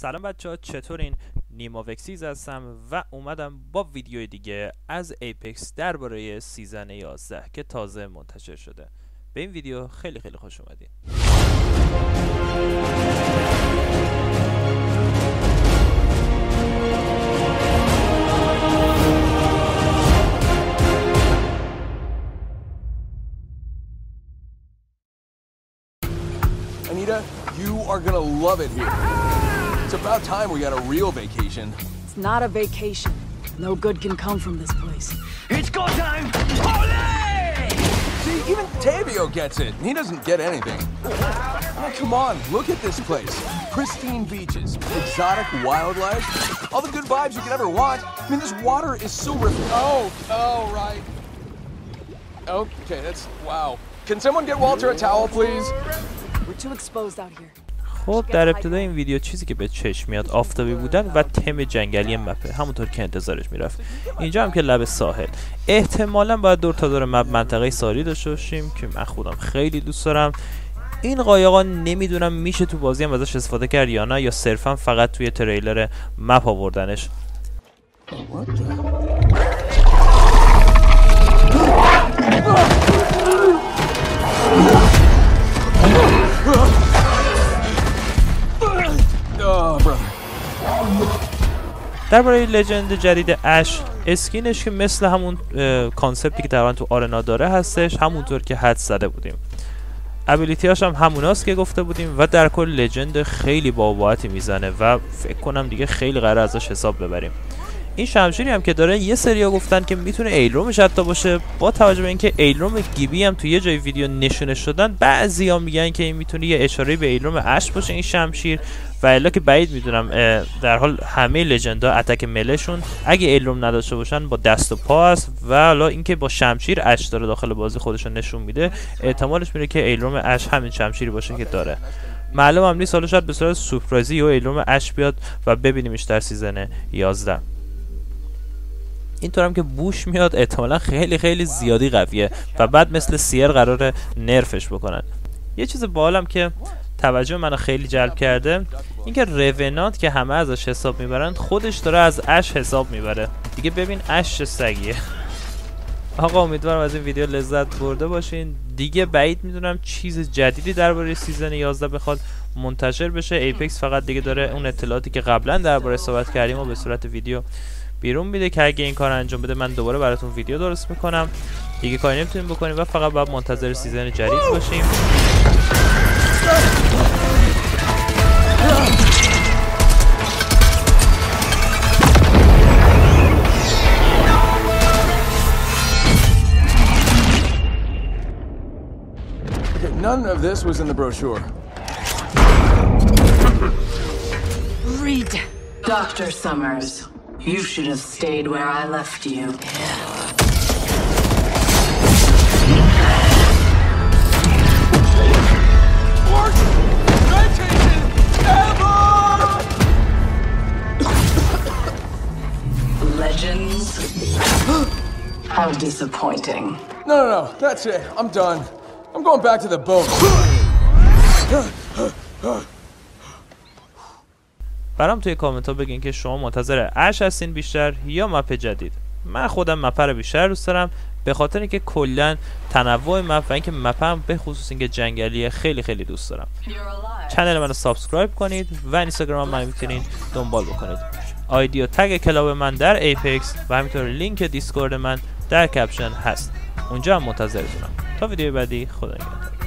سلام بچه‌ها، چطورین؟ نیما وکسیز هستم و اومدم با ویدیو دیگه از ایپکس درباره سیزن 11 که تازه منتشر شده. به این ویدیو خیلی خوش اومدین. Anita, you are gonna love it here. It's about time we got a real vacation. It's not a vacation. No good can come from this place. It's go time! Olé! See, even Tavio gets it. He doesn't get anything. Oh, come on, look at this place. Pristine beaches, exotic wildlife, all the good vibes you could ever want. I mean, this water is so Oh, right. Okay, that's, wow. Can someone get Walter a towel, please? We're too exposed out here. خب در ابتدای این ویدیو چیزی که به چشم میاد آفتابی بودن و تم جنگلی مپه، همونطور که انتظارش میرفت. اینجا هم که لب ساحل، احتمالاً باید دور تا دور مپ منطقه ساحلی داشته باشیم که من خودم خیلی دوست دارم. این قایقا نمیدونم میشه تو بازی هم ازش استفاده کرد یا نه، یا صرفا فقط توی تریلر مپ آوردنش. درباره لژند جدید اش، اسکینش که مثل همون کانسپتی که تقریبا تو آرنا داره هستش، همونطور که حدس زده بودیم. ابیلیتیاش هم هموناست که گفته بودیم و در کل لژند خیلی باباتی میزنه و فکر کنم دیگه خیلی قراره ازش حساب ببریم. این شمشیری هم که داره، یه سریا گفتن که میتونه ایلرومش حتی باشه، با توجه به اینکه ایلروم گیبی هم توی یه جای ویدیو نشونه شدن، بعضیا میگن که این میتونه یه اشاره به ایلروم اش باشه این شمشیر، و الا که بعید میدونم. در حال همه لژندا اتک ملشون اگه ایلروم نداشته باشن با دست و پا است، و حالا اینکه با شمشیر اش داره داخل بازی خودشون نشون میده، احتمالش میره که ایلروم اش همین شمشیری باشه که داره. معلوم هم نیست، حالا شاید به صورت سورپرایزی و ایلروم اش بیاد و ببینیمش در سیزن 11. اینطور هم که بوش میاد احتمالا خیلی زیادی قویه و بعد مثل سیر قراره نرفش بکنن. یه چیز باحالم که توجه منو خیلی جلب کرده، اینکه رونانت که همه ازش حساب میبرن، خودش داره از اش حساب میبره. دیگه ببین اش چه سگیه. آقا امیدوارم از این ویدیو لذت برده باشین. دیگه بعید میدونم چیز جدیدی درباره سیزن 11 بخواد منتشر بشه. ایپکس فقط دیگه داره اون اطلاعاتی که قبلا درباره صحبت کردیم و به صورت ویدیو بیرون میده که اگه این کار انجام بده من دوباره براتون ویدیو درست میکنم. دیگه کاری نمیتونیم بکنیم و فقط باید منتظر سیزن جدید باشیم. None of this was in the brochure. Read. Dr. Summers, you should have stayed where I left you. Worst vacation ever! Legends? How disappointing. No, that's it. I'm done. I'm going back to the boat. برام توی کامنت ها بگین که شما منتظر اش هستین بیشتر یا مپ جدید. من خودم مپ رو بیشتر دوست دارم، به خاطر اینکه کلا تنوع مپ و اینکه مپ هم به خصوص اینکه جنگلیه خیلی دوست دارم. چنل منو سابسکرایب کنید و اینستاگرام من میتونین دنبال بکنید. آیدی و تگ کلاب من در ایپکس و همینطور لینک دیسکورد من در کپشن هست. اونجا هم منتظرتونم. تا ویدیو بعدی، خدا نگهدار.